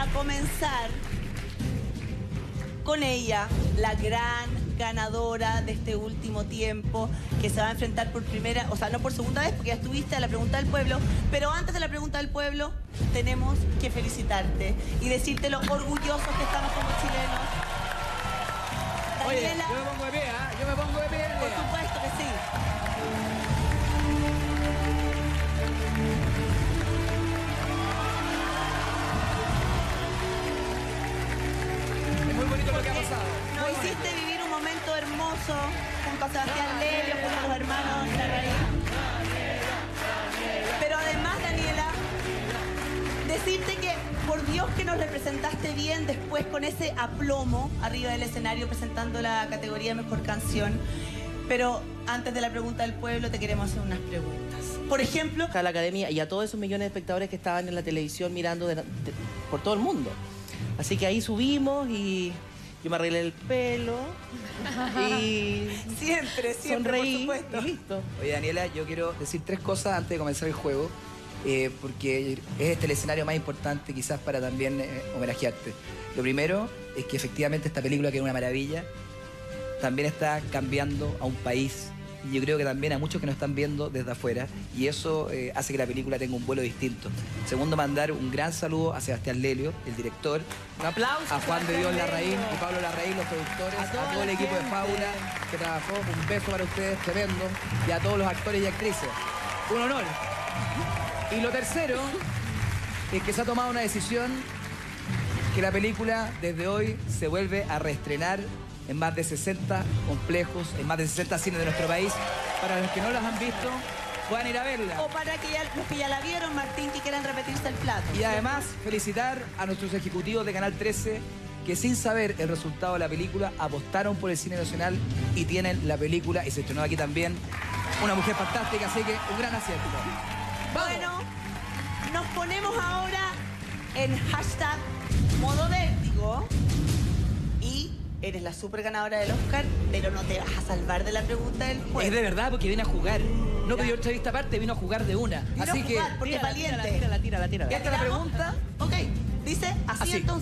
a comenzar con ella, la gran ganadora de este último tiempo, que se va a enfrentar por primera, o sea, no por segunda vez, porque ya estuviste a la pregunta del pueblo, pero antes de la pregunta del pueblo, tenemos que felicitarte y decirte lo orgullosos que estamos como chilenos. Oye, Daniela, yo me pongo de pie, ¿ah? Yo me pongo de pie. por supuesto que sí. Es muy bonito lo que ha pasado. Nos Muy hiciste bonito. vivir un momento hermoso junto a Sebastián Lelio, junto a los hermanos Larraín. Pero además, Daniela, decirte que por Dios que nos representaste bien después con ese aplomo arriba del escenario presentando la categoría Mejor Canción. Pero antes de la pregunta del pueblo te queremos hacer unas preguntas. Por ejemplo, A la academia y a todos esos millones de espectadores que estaban en la televisión mirando por todo el mundo. Así que ahí subimos y yo me arreglé el pelo y siempre, sonreí por supuesto. y listo. Oye, Daniela, yo quiero decir 3 cosas antes de comenzar el juego, porque es el escenario más importante quizás para también homenajearte. Lo primero es que efectivamente esta película, que es una maravilla, también está cambiando a un país. Y yo creo que también a muchos que nos están viendo desde afuera, y eso hace que la película tenga un vuelo distinto. Segundo, mandar un gran saludo a Sebastián Lelio, el director, Un aplauso. a Juan de Dios Sebastián Larraín Lelio. y Pablo Larraín, los productores, A a toda todo el la equipo de gente. Fábula que trabajó. Un beso para ustedes, tremendo, y a todos los actores y actrices. Un honor. Y lo tercero es que se ha tomado una decisión, que la película desde hoy se vuelve a reestrenar en más de 60 complejos, en más de 60 cines de nuestro país. Para los que no las han visto, puedan ir a verla. O para que los que ya la vieron, Martín, que quieran repetirse el plato. Y además, felicitar a nuestros ejecutivos de Canal 13, que sin saber el resultado de la película, apostaron por el cine nacional y tienen la película, y se estrenó aquí también, Una Mujer Fantástica, así que un gran acierto. ¡Vamos! Bueno, nos ponemos ahora en hashtag modo vértigo y eres la super ganadora del Oscar, pero no te vas a salvar de la pregunta del juego. Es de verdad, porque viene a jugar. No pidió entrevista aparte, vino a jugar de una. Vino Así a que, jugar, porque es valiente. Tírala. esta es la pregunta. Ok, dice así Así. entonces.